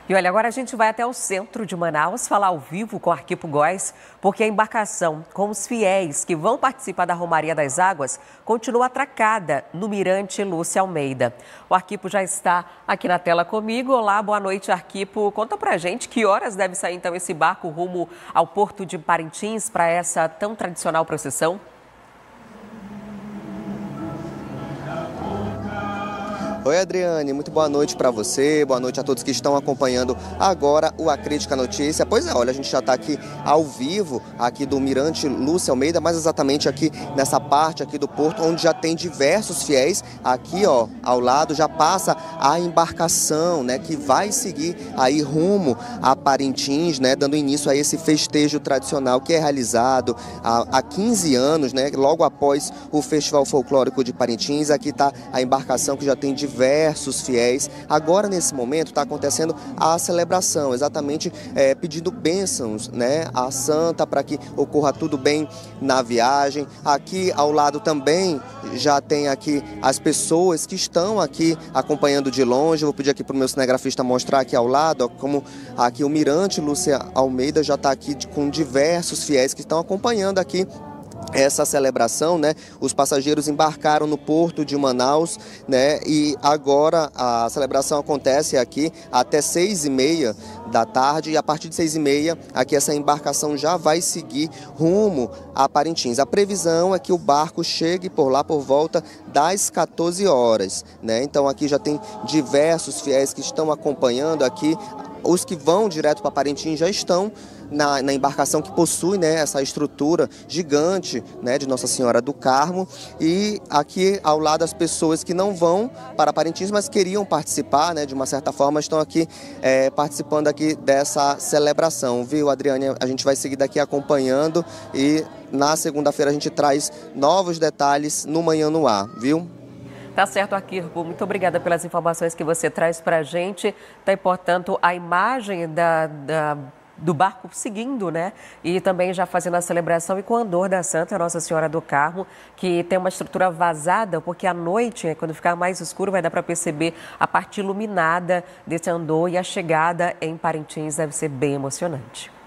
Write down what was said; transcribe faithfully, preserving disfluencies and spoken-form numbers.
E olha, agora a gente vai até o centro de Manaus falar ao vivo com o Arquipo Góes, porque a embarcação com os fiéis que vão participar da Romaria das Águas continua atracada no Mirante Lúcia Almeida. O Arquipo já está aqui na tela comigo. Olá, boa noite, Arquipo. Conta pra gente que horas deve sair então esse barco rumo ao Porto de Parintins para essa tão tradicional procissão? Oi, Adriane, muito boa noite para você, boa noite a todos que estão acompanhando agora o Acrítica Notícia. Pois é, olha, a gente já está aqui ao vivo, aqui do Mirante Lúcia Almeida, mais exatamente aqui nessa parte aqui do porto, onde já tem diversos fiéis. Aqui, ó, ao lado já passa a embarcação, né, que vai seguir aí rumo a Parintins, né, dando início a esse festejo tradicional que é realizado há, há quinze anos, né, logo após o Festival Folclórico de Parintins. Aqui está a embarcação que já tem diversos diversos fiéis. Agora, nesse momento, está acontecendo a celebração, exatamente é, pedindo bênçãos, né, à santa para que ocorra tudo bem na viagem. Aqui ao lado também já tem aqui as pessoas que estão aqui acompanhando de longe. Vou pedir aqui para o meu cinegrafista mostrar aqui ao lado, ó, como aqui o Mirante Lúcia Almeida já está aqui com diversos fiéis que estão acompanhando aqui essa celebração, né? Os passageiros embarcaram no porto de Manaus, né? E agora a celebração acontece aqui até seis e meia da tarde, e a partir de seis e meia aqui essa embarcação já vai seguir rumo a Parintins. A previsão é que o barco chegue por lá por volta das quatorze horas, né? Então aqui já tem diversos fiéis que estão acompanhando aqui. Os que vão direto para Parintins já estão na, na embarcação que possui, né, essa estrutura gigante, né, de Nossa Senhora do Carmo. E aqui ao lado as pessoas que não vão para Parintins, mas queriam participar, né, de uma certa forma, estão aqui é, participando aqui dessa celebração, viu, Adriane? A gente vai seguir daqui acompanhando e na segunda-feira a gente traz novos detalhes no Manhã no Ar, viu? Tá certo, Arquipo. Muito obrigada pelas informações que você traz para a gente. Tá aí, portanto, a imagem da, da, do barco seguindo, né? E também já fazendo a celebração e com o andor da Santa Nossa Senhora do Carmo, que tem uma estrutura vazada, porque à noite, quando ficar mais escuro, vai dar para perceber a parte iluminada desse andor, e a chegada em Parintins deve ser bem emocionante.